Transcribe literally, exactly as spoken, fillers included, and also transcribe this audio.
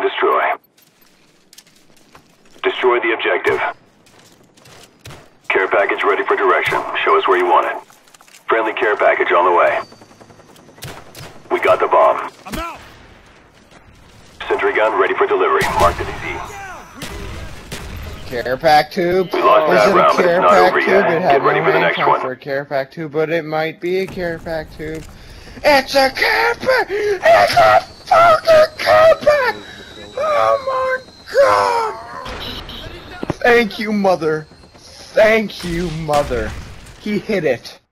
destroy. Destroy the objective. Care package ready for direction. Show us where you want it. Friendly care package on the way. We got the bomb. I'm out! Sentry gun ready for delivery. Mark the D Z. Carepack tube? We lost Is that it round, a but it's not Carepack over tube? yet. It had Get ready no for the hand next count one. for a Carepack tube, but it might be a Carepack tube. It's a Carepack! It's a fucking Carepack! Oh my god! Thank you, mother. Thank you, mother. He hit it.